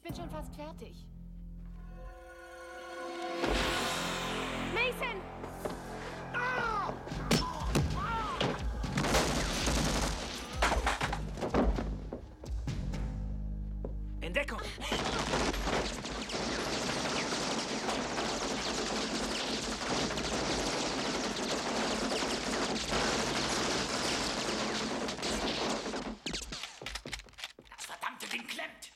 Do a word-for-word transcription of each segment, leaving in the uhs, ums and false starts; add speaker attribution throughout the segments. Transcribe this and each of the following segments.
Speaker 1: bin schon fast fertig. Mason!
Speaker 2: Ah!
Speaker 3: In Deckung!
Speaker 2: Das verdammte Ding klemmt!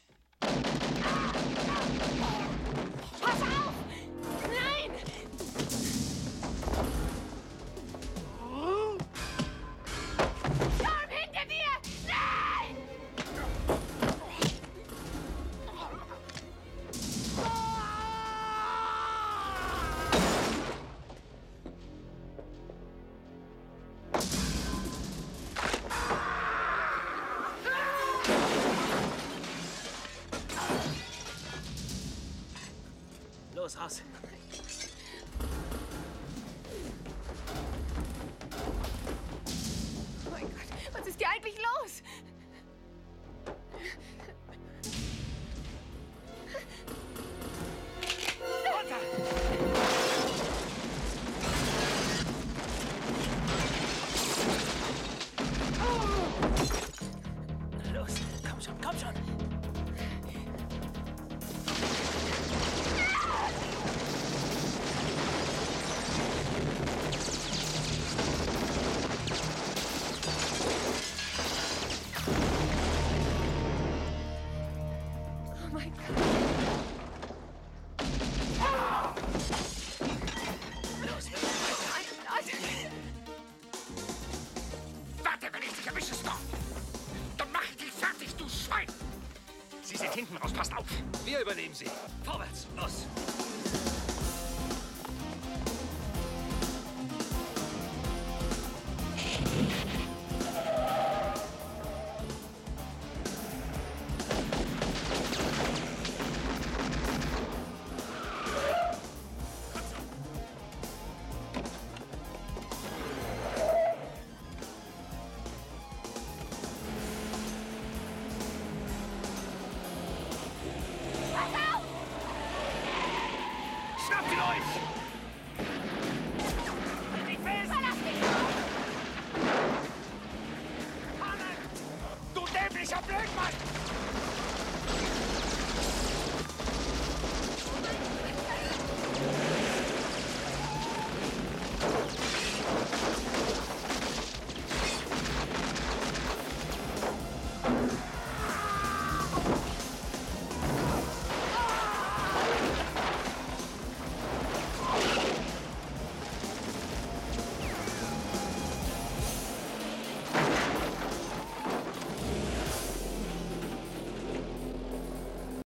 Speaker 1: Pass auf! Nein! Storm, hinter dir! Nein!
Speaker 3: Los, raus!
Speaker 1: Oh mein Gott, was ist hier eigentlich los?
Speaker 3: Los, komm schon, komm schon!
Speaker 1: Oh mein Gott.
Speaker 3: Los,
Speaker 2: Warte, wenn ich dich erwische, Storm! Dann mach ich dich fertig, du Schwein! Sie sind hinten raus, passt auf!
Speaker 3: wir übernehmen sie. Vorwärts, los!
Speaker 2: Schnappt ihn euch!